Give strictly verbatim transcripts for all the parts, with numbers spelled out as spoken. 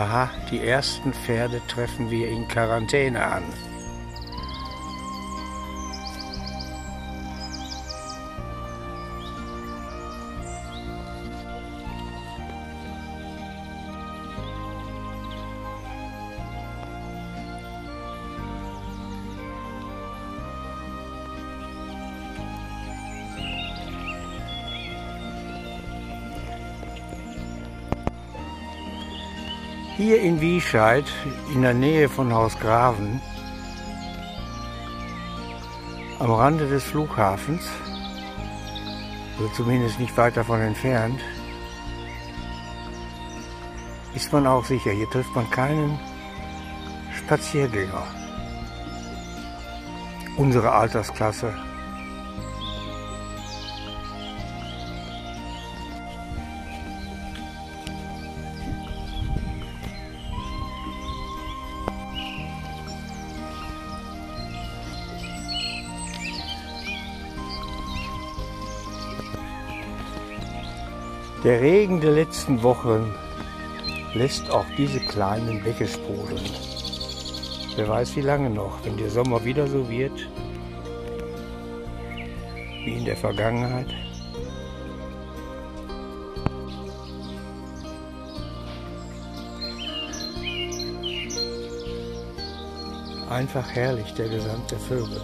Aha, die ersten Pferde treffen wir in Quarantäne an. Hier in Wiescheid, in der Nähe von Haus Graven, am Rande des Flughafens, also zumindest nicht weit davon entfernt, ist man auch sicher, hier trifft man keinen Spaziergänger. Unsere Altersklasse. Der Regen der letzten Wochen lässt auch diese kleinen Bäche sprudeln. Wer weiß wie lange noch, wenn der Sommer wieder so wird wie in der Vergangenheit. Einfach herrlich, der Gesang der Vögel.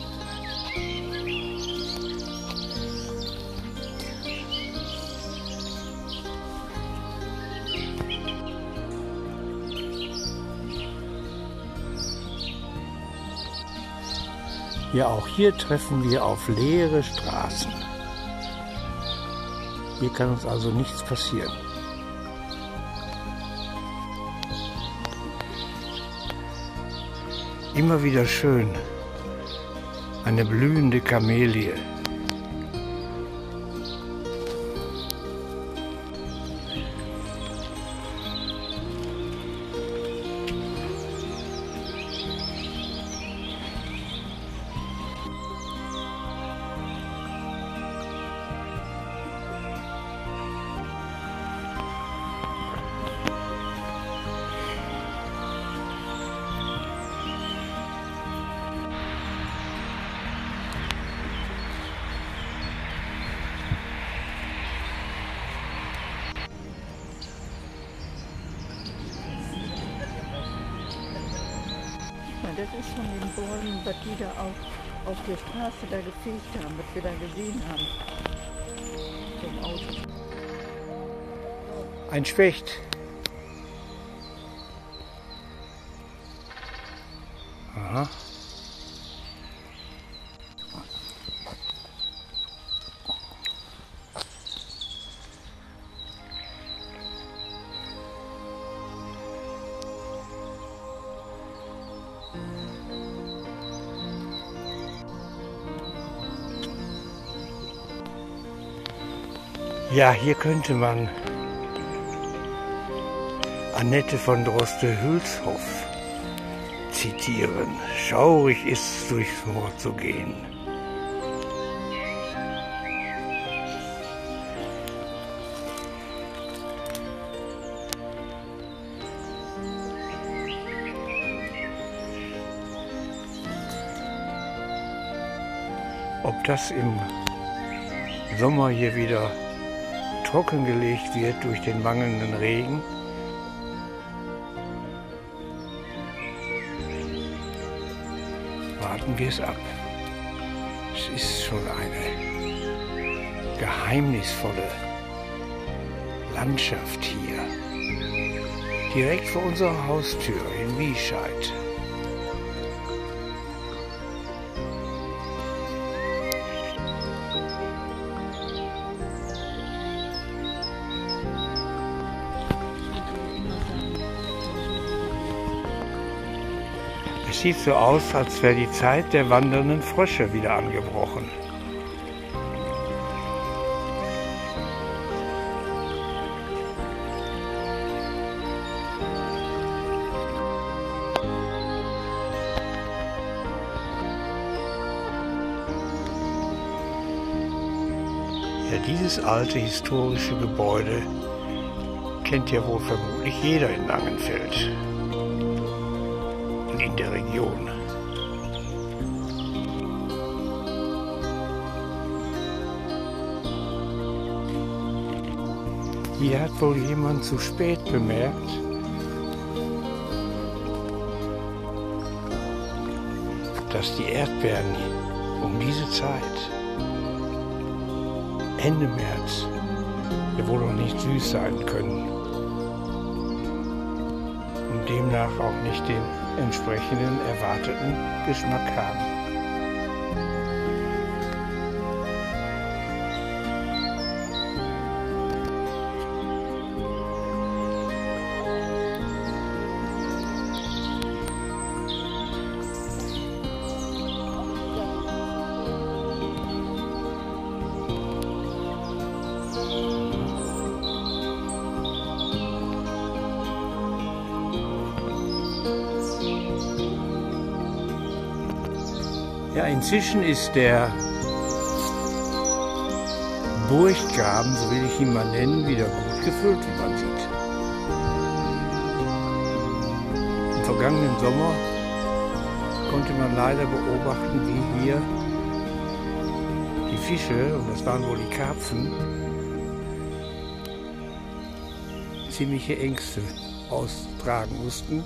Ja, auch hier treffen wir auf leere Straßen. Hier kann uns also nichts passieren. Immer wieder schön, eine blühende Kamelie. Das ist von den Bäumen, was die da auf, auf der Straße da gefegt haben, was wir da gesehen haben. Vom Auto. Ein Specht. Aha. Ja, hier könnte man Annette von Droste-Hülshoff zitieren. Schaurig ist's, durchs Moor zu gehen. Ob das im Sommer hier wieder trockengelegt wird durch den mangelnden Regen, warten wir es ab. Es ist schon eine geheimnisvolle Landschaft hier, direkt vor unserer Haustür in Wiescheid. Es sieht so aus, als wäre die Zeit der wandernden Frösche wieder angebrochen. Ja, dieses alte historische Gebäude kennt ja wohl vermutlich jeder in Langenfeld und in der Region. Hier hat wohl jemand zu spät bemerkt, dass die Erdbeeren um diese Zeit, Ende März, ja wohl noch nicht süß sein können und demnach auch nicht den entsprechenden erwarteten Geschmack haben. Ja, inzwischen ist der Burggraben, so will ich ihn mal nennen, wieder gut gefüllt, wie man sieht. Im vergangenen Sommer konnte man leider beobachten, wie hier die Fische, und das waren wohl die Karpfen, ziemliche Ängste austragen mussten.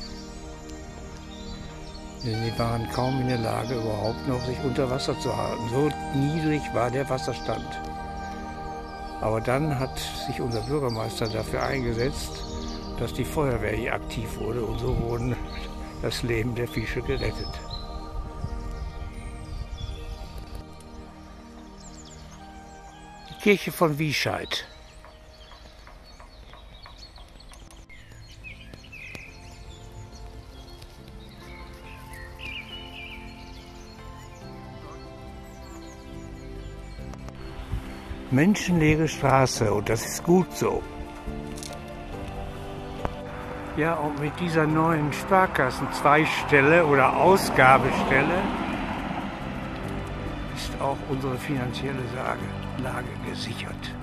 Denn sie waren kaum in der Lage, überhaupt noch sich unter Wasser zu halten. So niedrig war der Wasserstand. Aber dann hat sich unser Bürgermeister dafür eingesetzt, dass die Feuerwehr hier aktiv wurde, und so wurden das Leben der Fische gerettet. Die Kirche von Wiescheid. Menschenleere Straße, und das ist gut so. Ja, und mit dieser neuen Sparkassenzweigstelle oder Ausgabestelle ist auch unsere finanzielle Lage gesichert.